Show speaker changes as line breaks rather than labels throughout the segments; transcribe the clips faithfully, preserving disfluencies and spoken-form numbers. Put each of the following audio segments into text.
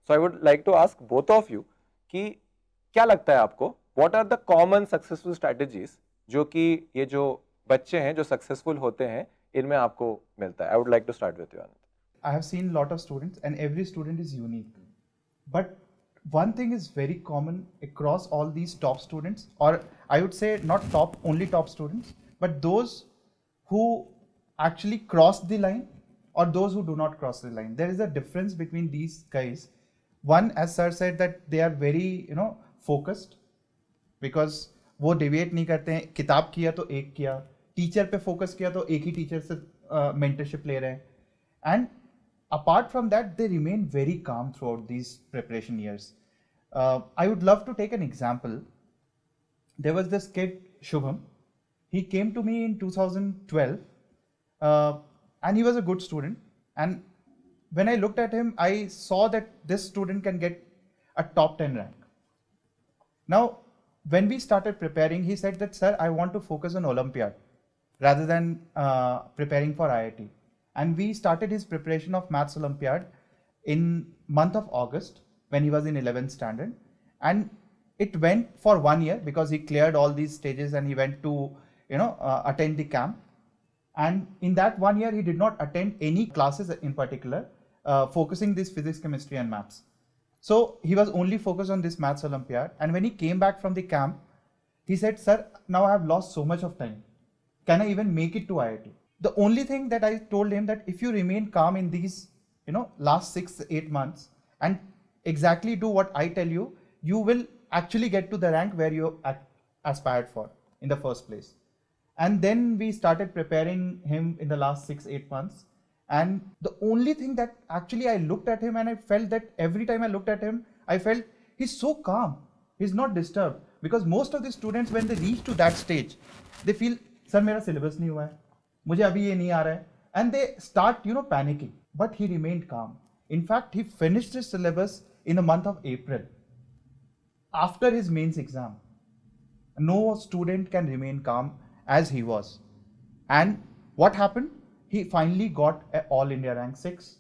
So I would like to ask both of you कि क्या लगता है आपको, what are the common successful strategies जो कि ये जो बच्चे हैं जो successful होते हैं इनमें आपको मिलता है? I would like to start with you, Anand.
I have seen a lot of students and every student is unique. But one thing is very common across all these top students, or I would say not top, only top students, but those who actually cross the line or those who do not cross the line. There is a difference between these guys. One, as sir said, that they are very, you know, focused because वो deviate नहीं करते हैं. किताब किया तो एक किया, teacher पे फोकस किया तो एक ही टीचर से mentorship ले रहे हैं. And apart from that, they remain very calm throughout these preparation years. Uh, I would love to take an example. There was this kid, Shubham. He came to me in two thousand twelve uh, and he was a good student. And when I looked at him, I saw that this student can get a top ten rank. Now, when we started preparing, he said that, sir, I want to focus on Olympiad rather than uh, preparing for I I T. And we started his preparation of Maths Olympiad in month of August when he was in eleventh standard. And it went for one year because he cleared all these stages and he went to, you know, uh, attend the camp. And in that one year, he did not attend any classes in particular, uh, focusing this physics, chemistry and maths. So he was only focused on this Maths Olympiad. And when he came back from the camp, he said, sir, now I have lost so much of time. Can I even make it to I I T? The only thing that I told him that if you remain calm in these, you know, last six, eight months and exactly do what I tell you, you will actually get to the rank where you aspired for in the first place. And then we started preparing him in the last six, eight months. And the only thing that actually I looked at him and I felt that every time I looked at him, I felt he's so calm. He's not disturbed because most of the students, when they reach to that stage, they feel, sir, mera syllabus nahi hua hai. मुझे अभी ये नहीं आ रहा है, and they start, you know, panicking. But he remained calm. In fact, he finished his syllabus in the month of April after his mains exam. No student can remain calm as he was. And what happened? He finally got an all India rank six.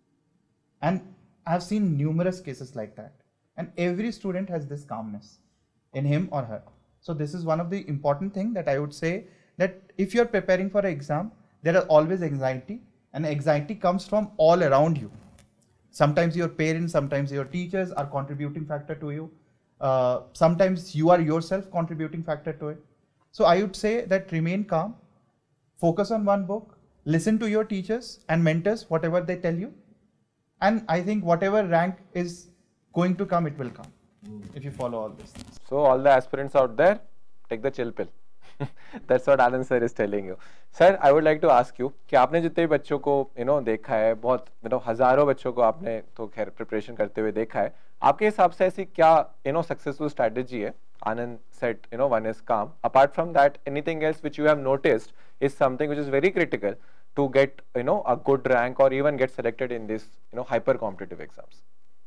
And I have seen numerous cases like that. And every student has this calmness in him or her. So this is one of the important things that I would say, that if you're preparing for an exam, there are always anxiety, and anxiety comes from all around you. Sometimes your parents, sometimes your teachers are contributing factor to you. Uh, sometimes you are yourself contributing factor to it. So I would say that remain calm, focus on one book, listen to your teachers and mentors, whatever they tell you. And I think whatever rank is going to come, it will come mm. if you follow all these things.
So all the aspirants out there, take the chill pill. That's what Anand sir is telling you. Sir, I would like to ask you कि आपने जितने भी बच्चों को you know देखा है, बहुत मतलब हजारों बच्चों को आपने तो खैर प्रिपरेशन करते हुए देखा है, आपके हिसाब से ऐसी क्या you know सक्सेसफुल स्ट्रेटजी है? Anand said you know one is calm. Apart from that, anything else which you have noticed is something which is very critical to get you know a good rank or even get selected in this you know hyper competitive exams?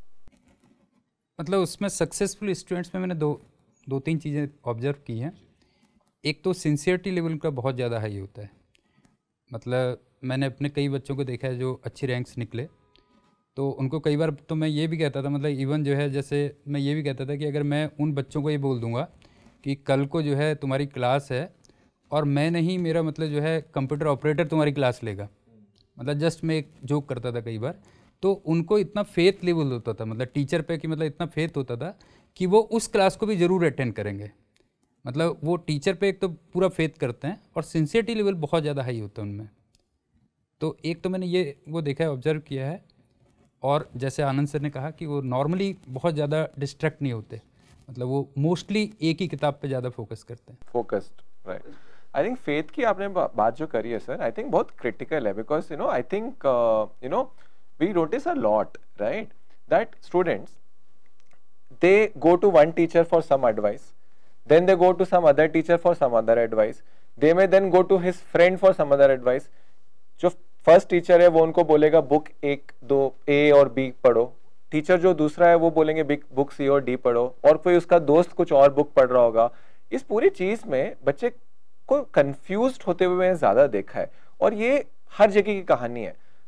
मतलब उसमें successful students में मैंने दो दो तीन चीज़ें observe की हैं. एक तो सिंसियरिटी लेवल उनका बहुत ज़्यादा हाई होता है. मतलब मैंने अपने कई बच्चों को देखा है जो अच्छी रैंक्स निकले, तो उनको कई बार तो मैं ये भी कहता था, मतलब इवन जो है जैसे मैं ये भी कहता था कि अगर मैं उन बच्चों को ये बोल दूंगा कि कल को जो है तुम्हारी क्लास है और मैं नहीं, मेरा मतलब जो है कंप्यूटर ऑपरेटर तुम्हारी क्लास लेगा, मतलब जस्ट मैं एक जोक करता था कई बार, तो उनको इतना फेथ लेवल होता था मतलब टीचर पे कि मतलब इतना फेथ होता था कि वो उस क्लास को भी ज़रूर अटेंड करेंगे. मतलब वो टीचर पे एक तो पूरा फेथ करते हैं और सिंसियरिटी लेवल बहुत ज़्यादा हाई होता है उनमें. तो एक तो मैंने ये वो देखा है, ऑब्जर्व किया है. और जैसे आनंद सर ने कहा कि वो नॉर्मली बहुत ज़्यादा डिस्ट्रैक्ट नहीं होते, मतलब वो मोस्टली एक ही किताब पे ज़्यादा फोकस करते हैं.
Focused, right. I think faith की आपने बात जो करी है सर, आई थिंक बहुत क्रिटिकल है because you know I think you know we notice a lot right that students they go to one teacher for some advice, then they go to some other teacher for some other advice, they may then go to his friend for some other advice. जो first teacher है वो उनको बोलेगा book एक दो ए और B पढ़ो, teacher जो दूसरा है वो बोलेंगे बुक सी और डी पढ़ो, और कोई उसका दोस्त कुछ और बुक पढ़ रहा होगा. इस पूरी चीज में बच्चे को कंफ्यूज्ड होते हुए मैंने ज्यादा देखा है और ये हर जगह की कहानी है.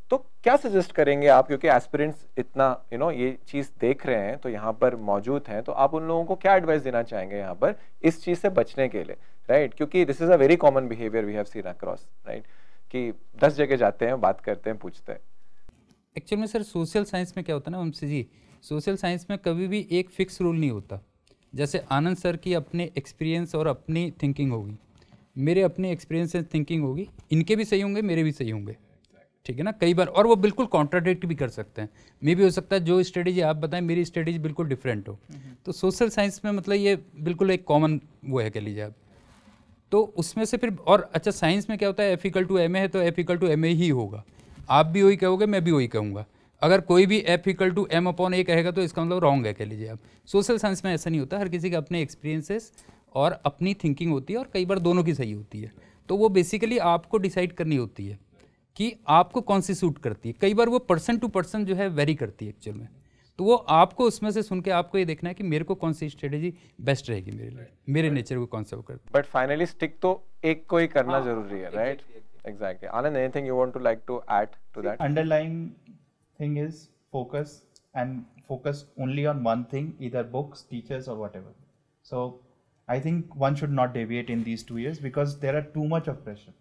तो क्या सजेस्ट करेंगे आप, क्योंकि एस्पिरेंट्स इतना यू नो ये चीज देख रहे हैं तो यहाँ पर मौजूद हैं, तो आप उन लोगों को क्या एडवाइस देना चाहेंगे यहाँ पर इस चीज से बचने के लिए, राइट? क्योंकि this is a very common behaviour we have seen across, right? कि दस जगह जाते हैं, बात करते हैं, पूछते हैं।
एक्चुअल में सर सोशल साइंस में क्या होता है ना वंशी जी, सोशल साइंस में कभी भी एक फिक्स रूल नहीं होता। जैसे आनंद सर की अपने एक्सपीरियंस और अपनी थिंकिंग होगी, मेरे अपने एक्सपीरियंस से थिंकिंग होगी, इनके भी सही होंगे, मेरे भी सही होंगे, ठीक है ना? कई बार और वो बिल्कुल कॉन्ट्राडिक्ट भी कर सकते हैं। मे भी हो सकता है जो स्ट्रेटेजी आप बताएं मेरी स्ट्रेटेजी बिल्कुल डिफरेंट हो। तो सोशल साइंस में मतलब ये बिल्कुल एक कॉमन वो है कह लीजिए आप। तो उसमें से फिर और अच्छा साइंस में क्या होता है, F equal to M A है तो F equal to M A ही होगा। आप भी वही कहोगे, मैं भी वही कहूँगा। अगर कोई भी F equal to M upon A कहेगा तो इसका मतलब रॉन्ग है कह लीजिए आप। सोशल साइंस में ऐसा नहीं होता, हर किसी के अपने एक्सपीरियंसेस और अपनी थिंकिंग होती है और कई बार दोनों की सही होती है। तो वो बेसिकली आपको डिसाइड करनी होती है कि आपको कौन सी सूट करती है। कई बार वो पर्सन टू पर्सन जो है वेरी करती है एक्चुअल में। तो वो आपको उसमें से सुन के आपको ये देखना है कि मेरे को कौन सी स्ट्रेटेजी बेस्ट रहेगी मेरे लिए, मेरे नेचर को कौन सा वो करती है।
बट फाइनली स्टिक तो एक को ही करना जरूरी है, right? Exactly. Anand, anything you want to like to add to that?
Underlying thing is focus, and focus only on one thing, either books, teachers, or whatever. So I think one should not deviate in these two years because there are too much of pressure.